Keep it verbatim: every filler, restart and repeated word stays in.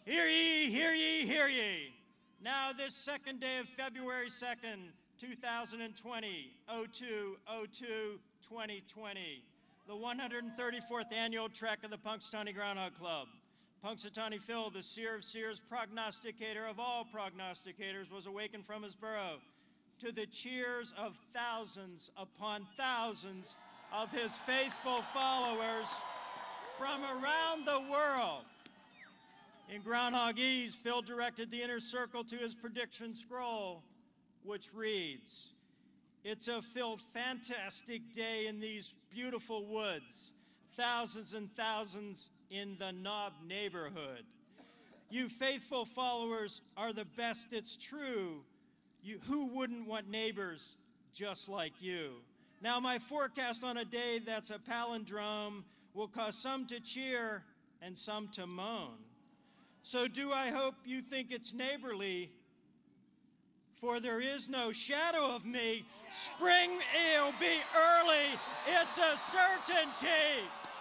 Hear ye, hear ye, hear ye. Now this second day of February second, two thousand twenty, oh two oh two twenty twenty, the one hundred thirty-fourth annual trek of the Punxsutawney Groundhog Club. Punxsutawney Phil, the seer of seers, prognosticator of all prognosticators, was awakened from his burrow to the cheers of thousands upon thousands of his faithful followers from around the world. In Groundhogese, Phil directed the inner circle to his prediction scroll, which reads, "It's a Phil fantastic day in these beautiful woods, thousands and thousands in the Knob neighborhood. You faithful followers are the best, it's true. You, who wouldn't want neighbors just like you?" Now my forecast on a day that's a palindrome will cause some to cheer and some to moan. So do I hope you think it's neighborly, for there is no shadow of me. Spring will be early, it's a certainty.